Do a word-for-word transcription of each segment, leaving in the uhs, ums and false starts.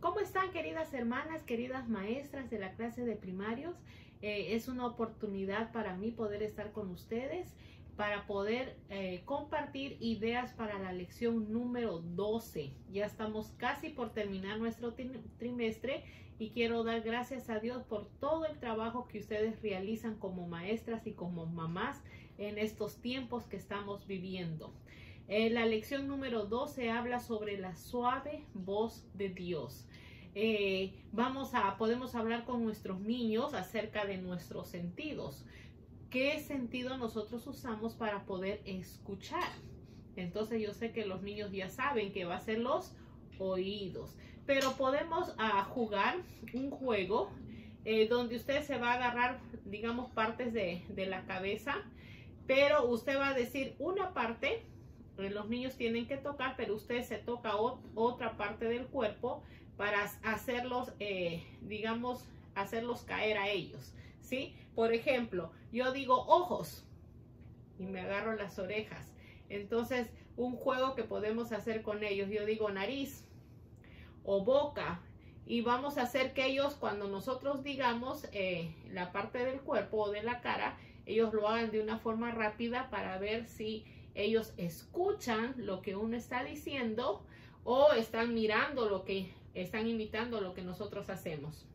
¿Cómo están, queridas hermanas, queridas maestras de la clase de primarios? Eh, es una oportunidad para mí poder estar con ustedes, para poder eh, compartir ideas para la lección número doce. Ya estamos casi por terminar nuestro trimestre y quiero dar gracias a Dios por todo el trabajo que ustedes realizan como maestras y como mamás en estos tiempos que estamos viviendo. Eh, la lección número doce habla sobre la suave voz de Dios. Eh, vamos a, podemos hablar con nuestros niños acerca de nuestros sentidos. ¿Qué sentido nosotros usamos para poder escuchar? Entonces yo sé que los niños ya saben que va a ser los oídos, pero podemos uh, jugar un juego eh, donde usted se va a agarrar, digamos, partes de, de la cabeza, pero usted va a decir una parte. Los niños tienen que tocar, pero usted se toca ot otra parte del cuerpo para hacerlos, eh, digamos, hacerlos caer a ellos, ¿sí? Por ejemplo, yo digo ojos y me agarro las orejas. Entonces, un juego que podemos hacer con ellos, yo digo nariz o boca y vamos a hacer que ellos, cuando nosotros digamos eh, la parte del cuerpo o de la cara, ellos lo hagan de una forma rápida para ver si ellos escuchan lo que uno está diciendo o están mirando lo que, están imitando lo que nosotros hacemos.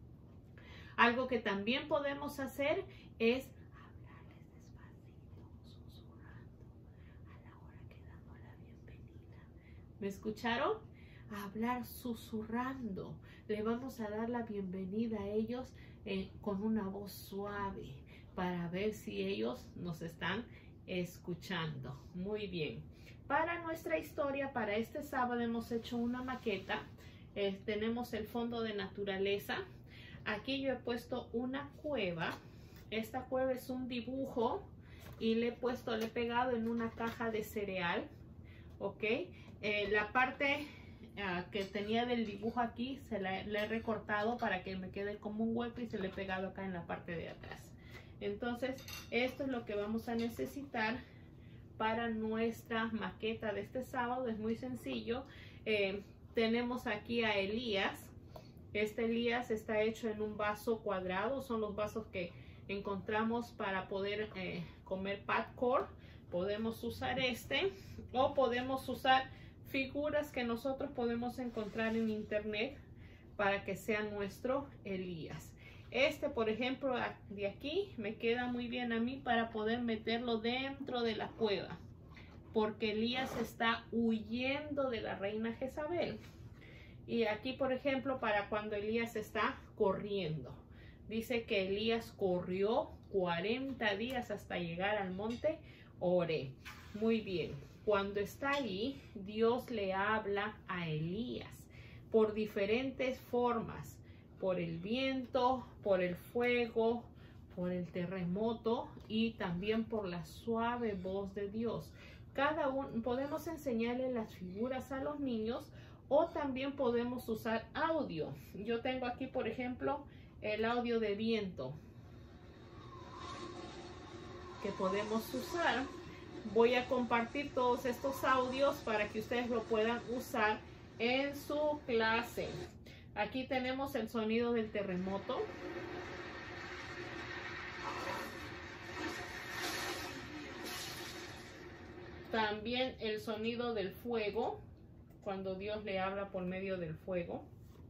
Algo que también podemos hacer es hablarles despacito, susurrando, a la hora que damos la bienvenida. ¿Me escucharon? Hablar susurrando. Le vamos a dar la bienvenida a ellos eh, con una voz suave para ver si ellos nos están escuchando. Muy bien. Para nuestra historia, para este sábado hemos hecho una maqueta. Eh, tenemos el fondo de naturaleza. Aquí yo he puesto una cueva. Esta cueva es un dibujo y le he puesto, le he pegado en una caja de cereal. Ok. Eh, la parte uh, que tenía del dibujo aquí se la, la he recortado para que me quede como un hueco y se le he pegado acá en la parte de atrás. Entonces, esto es lo que vamos a necesitar para nuestra maqueta de este sábado. Es muy sencillo. Eh, tenemos aquí a Elías. Este Elías está hecho en un vaso cuadrado. Son los vasos que encontramos para poder eh, comer popcorn. Podemos usar este o podemos usar figuras que nosotros podemos encontrar en internet para que sea nuestro Elías. Este, por ejemplo, de aquí me queda muy bien a mí para poder meterlo dentro de la cueva, porque Elías está huyendo de la reina Jezabel. Y aquí, por ejemplo, para cuando Elías está corriendo. Dice que Elías corrió cuarenta días hasta llegar al monte Oreb. Muy bien. Cuando está ahí, Dios le habla a Elías por diferentes formas. Por el viento, por el fuego, por el terremoto y también por la suave voz de Dios. Cada uno podemos enseñarle las figuras a los niños o también podemos usar audio. Yo tengo aquí, por ejemplo, el audio de viento que podemos usar. Voy a compartir todos estos audios para que ustedes lo puedan usar en su clase. Aquí tenemos el sonido del terremoto. También el sonido del fuego, cuando Dios le habla por medio del fuego.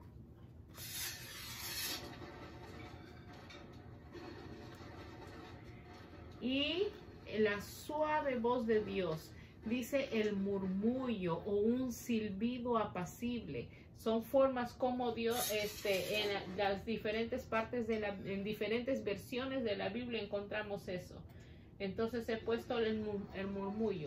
Y la suave voz de Dios. Dice el murmullo o un silbido apacible. Son formas como Dios, este, en las diferentes partes de la, en diferentes versiones de la Biblia encontramos eso. Entonces he puesto el, el murmullo.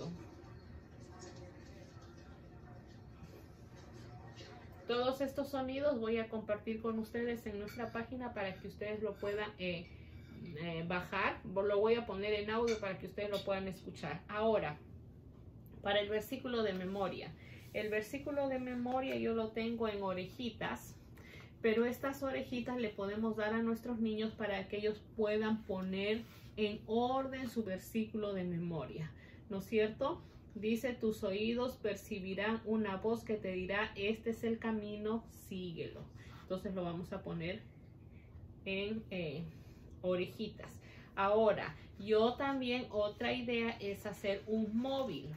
Todos estos sonidos voy a compartir con ustedes en nuestra página para que ustedes lo puedan eh, eh, bajar. Lo voy a poner en audio para que ustedes lo puedan escuchar. Ahora, para el versículo de memoria. El versículo de memoria yo lo tengo en orejitas, pero estas orejitas le podemos dar a nuestros niños para que ellos puedan poner en orden su versículo de memoria, ¿no es cierto? dice, tus oídos percibirán una voz que te dirá, este es el camino, síguelo. Entonces lo vamos a poner en eh, orejitas. Ahora, yo también, otra idea es hacer un móvil.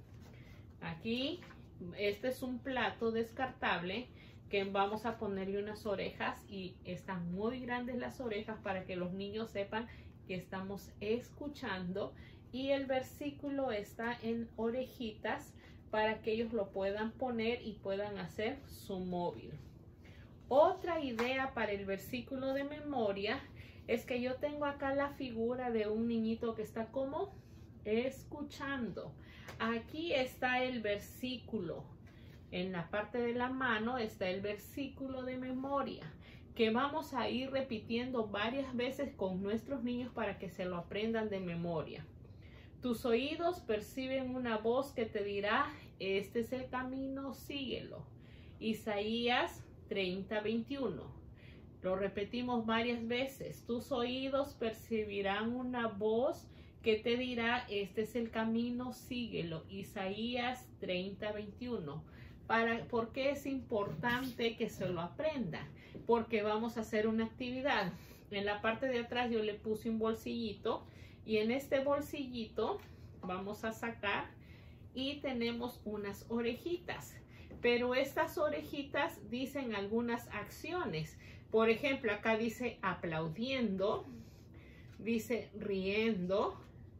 Aquí, este es un plato descartable que vamos a ponerle unas orejas y están muy grandes las orejas para que los niños sepan que estamos escuchando, y el versículo está en orejitas para que ellos lo puedan poner y puedan hacer su móvil. Otra idea para el versículo de memoria es que yo tengo acá la figura de un niñito que está como escuchando. Aquí está el versículo. En la parte de la mano está el versículo de memoria que vamos a ir repitiendo varias veces con nuestros niños para que se lo aprendan de memoria. Tus oídos perciben una voz que te dirá, este es el camino, síguelo. Isaías treinta, veintiuno. Lo repetimos varias veces. Tus oídos percibirán una voz que te dirá, este es el camino, síguelo. Isaías treinta, veintiuno. Para, ¿por qué es importante que se lo aprenda? Porque vamos a hacer una actividad. En la parte de atrás yo le puse un bolsillito y en este bolsillito vamos a sacar y tenemos unas orejitas. Pero estas orejitas dicen algunas acciones. Por ejemplo, acá dice aplaudiendo, dice riendo,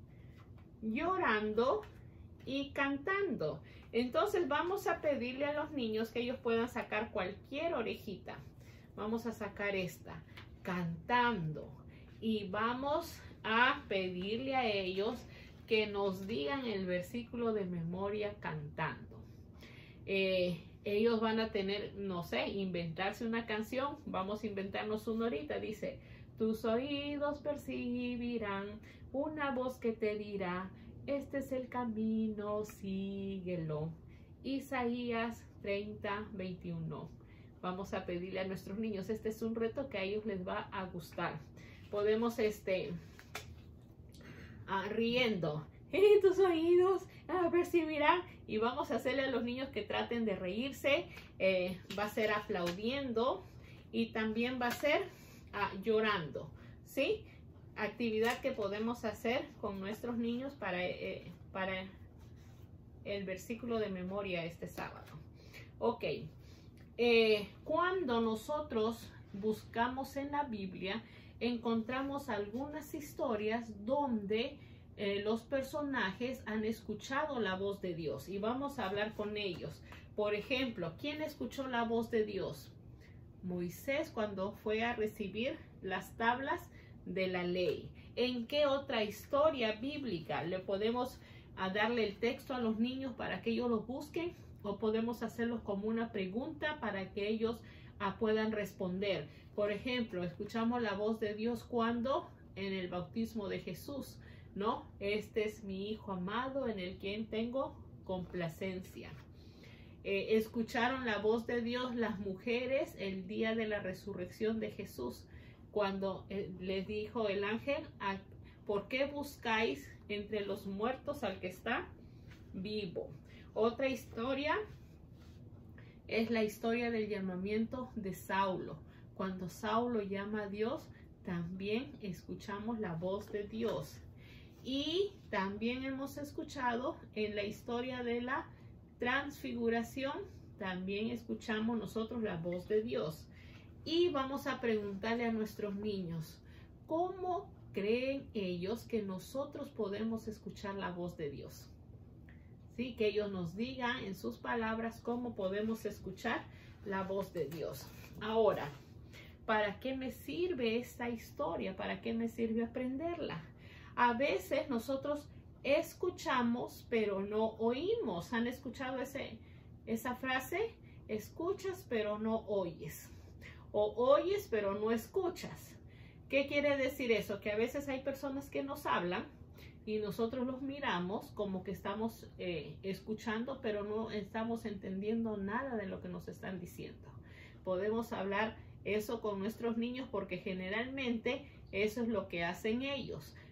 llorando y cantando. Entonces vamos a pedirle a los niños que ellos puedan sacar cualquier orejita. Vamos a sacar esta, cantando. Y vamos a pedirle a ellos que nos digan el versículo de memoria cantando. Eh, ellos van a tener, no sé, inventarse una canción. Vamos a inventarnos una ahorita. Dice, tus oídos percibirán una voz que te dirá, este es el camino, síguelo. Isaías treinta, veintiuno. Vamos a pedirle a nuestros niños. Este es un reto que a ellos les va a gustar. Podemos, este, ah, riendo. Y tus oídos ah, percibirán. Y vamos a hacerle a los niños que traten de reírse. Eh, va a ser aplaudiendo. Y también va a ser ah, llorando. ¿Sí? Actividad que podemos hacer con nuestros niños para, eh, para el versículo de memoria este sábado. Ok. Eh, cuando nosotros buscamos en la Biblia, encontramos algunas historias donde eh, los personajes han escuchado la voz de Dios y vamos a hablar con ellos. Por ejemplo, ¿quién escuchó la voz de Dios? Moisés, cuando fue a recibir las tablas de la ley. ¿En qué otra historia bíblica le podemos a darle el texto a los niños para que ellos lo busquen? O podemos hacerlo como una pregunta para que ellos ah, puedan responder. Por ejemplo, escuchamos la voz de Dios cuando en el bautismo de Jesús, ¿no? Este es mi Hijo amado en el quien tengo complacencia. Eh, escucharon la voz de Dios las mujeres el día de la resurrección de Jesús, cuando eh, les dijo el ángel, ¿por qué buscáis entre los muertos al que está vivo? Otra historia es la historia del llamamiento de Saulo. Cuando Saulo llama a Dios, también escuchamos la voz de Dios. Y también hemos escuchado en la historia de la transfiguración, también escuchamos nosotros la voz de Dios. Y vamos a preguntarle a nuestros niños, ¿cómo creen ellos que nosotros podemos escuchar la voz de Dios? ¿Sí? Que ellos nos digan en sus palabras cómo podemos escuchar la voz de Dios. Ahora, ¿para qué me sirve esta historia? ¿Para qué me sirve aprenderla? A veces nosotros escuchamos, pero no oímos. ¿Han escuchado ese, esa frase? Escuchas, pero no oyes. O oyes, pero no escuchas. ¿Qué quiere decir eso? Que a veces hay personas que nos hablan y nosotros los miramos como que estamos eh, escuchando, pero no estamos entendiendo nada de lo que nos están diciendo. Podemos hablar eso con nuestros niños porque generalmente eso es lo que hacen ellos.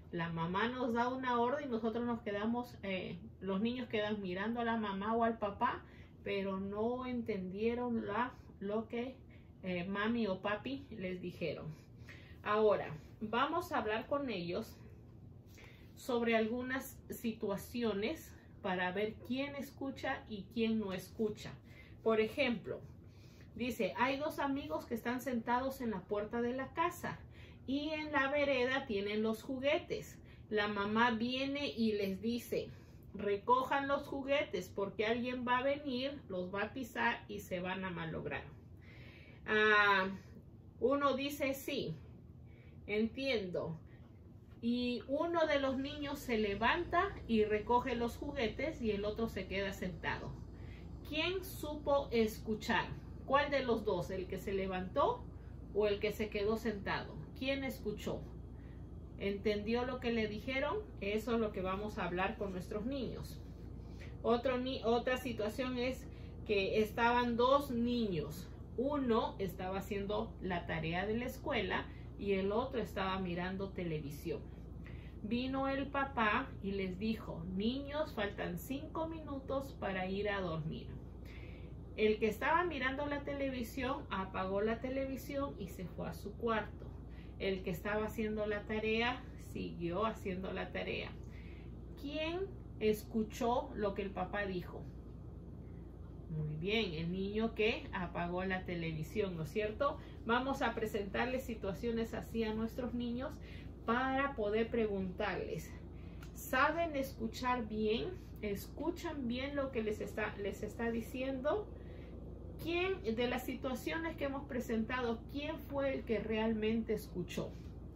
La mamá nos da una orden y nosotros nos quedamos, eh, los niños quedan mirando a la mamá o al papá, pero no entendieron la, lo que eh, mami o papi les dijeron. Ahora, vamos a hablar con ellos sobre algunas situaciones para ver quién escucha y quién no escucha. Por ejemplo, dice, hay dos amigos que están sentados en la puerta de la casa y en la vereda tienen los juguetes. La mamá viene y les dice, recojan los juguetes porque alguien va a venir, los va a pisar y se van a malograr. Ah, uno dice, sí, entiendo. Y uno de los niños se levanta y recoge los juguetes y el otro se queda sentado. ¿Quién supo escuchar? ¿Cuál de los dos? ¿El que se levantó o el que se quedó sentado? ¿Quién escuchó? ¿Entendió lo que le dijeron? Eso es lo que vamos a hablar con nuestros niños. Otro ni- otra situación es que estaban dos niños. Uno estaba haciendo la tarea de la escuela y el otro estaba mirando televisión. Vino el papá y les dijo, niños, faltan cinco minutos para ir a dormir. El que estaba mirando la televisión apagó la televisión y se fue a su cuarto. El que estaba haciendo la tarea siguió haciendo la tarea. ¿Quién escuchó lo que el papá dijo? Muy bien, el niño que apagó la televisión, ¿no es cierto? Vamos a presentarles situaciones así a nuestros niños para poder preguntarles, ¿saben escuchar bien? ¿Escuchan bien lo que les está, les está diciendo? ¿Quién de las situaciones que hemos presentado, quién fue el que realmente escuchó?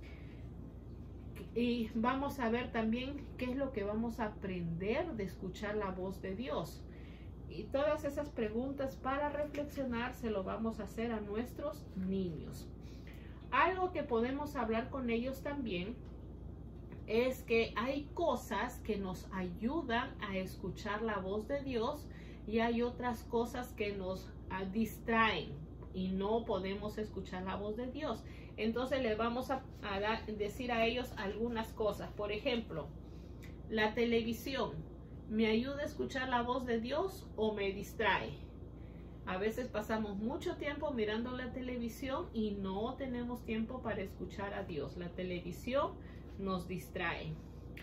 Y vamos a ver también qué es lo que vamos a aprender de escuchar la voz de Dios. Y todas esas preguntas para reflexionar se lo vamos a hacer a nuestros niños. Algo que podemos hablar con ellos también es que hay cosas que nos ayudan a escuchar la voz de Dios y hay otras cosas que nos uh, distraen y no podemos escuchar la voz de Dios. Entonces les vamos a, a dar, decir a ellos algunas cosas. Por ejemplo, la televisión, ¿me ayuda a escuchar la voz de Dios o me distrae? A veces pasamos mucho tiempo mirando la televisión y no tenemos tiempo para escuchar a Dios. La televisión nos distrae.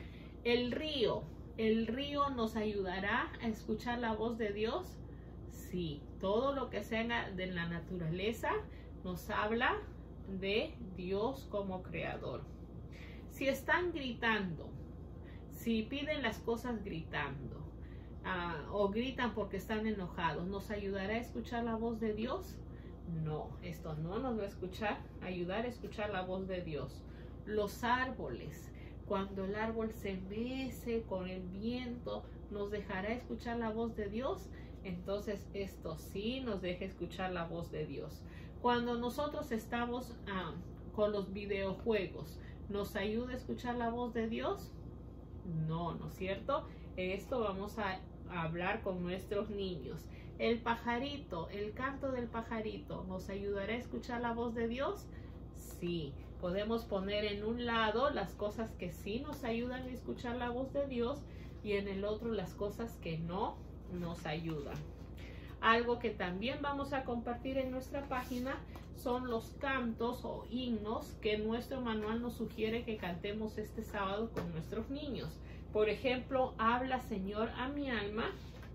El río, ¿el río nos ayudará a escuchar la voz de Dios? Sí, todo lo que sea de la naturaleza nos habla de Dios como creador. Si están gritando, si piden las cosas gritando, uh, o gritan porque están enojados, ¿nos ayudará a escuchar la voz de Dios? No, esto no nos va a escuchar, ayudar a escuchar la voz de Dios. Los árboles, cuando el árbol se mece con el viento, ¿nos dejará escuchar la voz de Dios? Entonces esto sí nos deja escuchar la voz de Dios. Cuando nosotros estamos uh, con los videojuegos, ¿nos ayuda a escuchar la voz de Dios? No, ¿no es cierto? Esto vamos a hablar con nuestros niños. El pajarito, el canto del pajarito, ¿nos ayudará a escuchar la voz de Dios? Sí, podemos poner en un lado las cosas que sí nos ayudan a escuchar la voz de Dios y en el otro las cosas que no nos ayudan. Algo que también vamos a compartir en nuestra página son los cantos o himnos que nuestro manual nos sugiere que cantemos este sábado con nuestros niños. Por ejemplo, habla Señor a mi alma,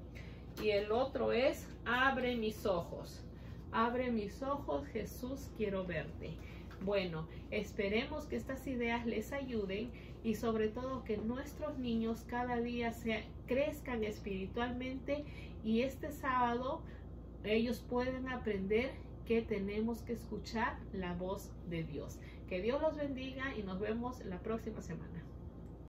y el otro es abre mis ojos. Abre mis ojos, Jesús, quiero verte. Bueno, esperemos que estas ideas les ayuden y sobre todo que nuestros niños cada día se crezcan espiritualmente y este sábado ellos pueden aprender que tenemos que escuchar la voz de Dios. Que Dios los bendiga y nos vemos la próxima semana.